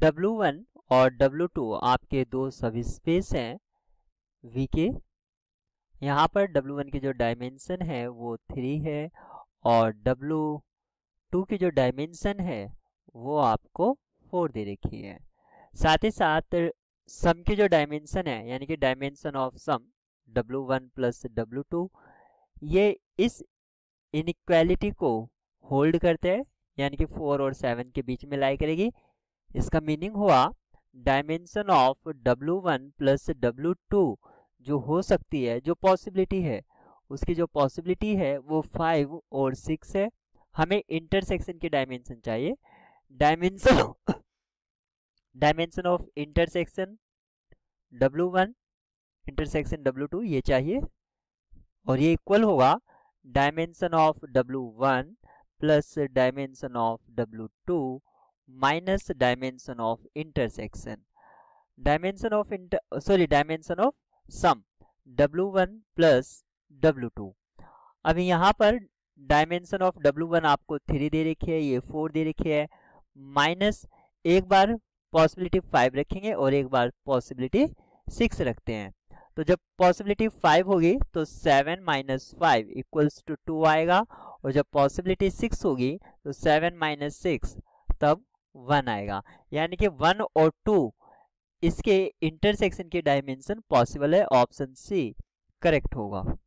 W1 और W2 आपके दो सब स्पेस हैं V के। यहाँ पर W1 की जो डायमेंशन है वो 3 है और W2 की जो डायमेंशन है वो आपको 4 दे रखी है। साथ ही साथ सम की जो डायमेंशन है यानी कि dimension of sum W1 plus W2 ये इस इनइक्वालिटी को होल्ड करते हैं यानी कि 4 और 7 के बीच में लाई करेगी। इसका मीनिंग हुआ dimension of W1 plus W2 जो हो सकती है, जो पॉसिबिलिटी है, उसकी जो पॉसिबिलिटी है वो 5 और 6 है। हमें इंटरसेक्शन की डायमेंशन चाहिए। Dimension of intersection W1 intersection W2 ये चाहिए और ये इक्वल होगा dimension of W1 plus dimension of W2 minus dimension of intersection dimension of sum W1 plus W2। अभी यहाँ पर डायमेंशन ऑफ W1 आपको 3 दे रखी है, ये 4 दे रखी है, माइनस एक बार पॉसिबिलिटी 5 रखेंगे और एक बार पॉसिबिलिटी 6 रखते हैं। तो जब पॉसिबिलिटी 5 होगी तो 7 माइनस 5 इक्वल्स टू 2 आएगा और जब पॉसिबिलिटी 6 होगी तो 7 माइनस 6 तब 1 आएगा। यानी कि 1 और 2 इसके इंटरसेक्शन की डायमेंशन पॉसिबल है। ऑप्शन सी करेक्ट होगा।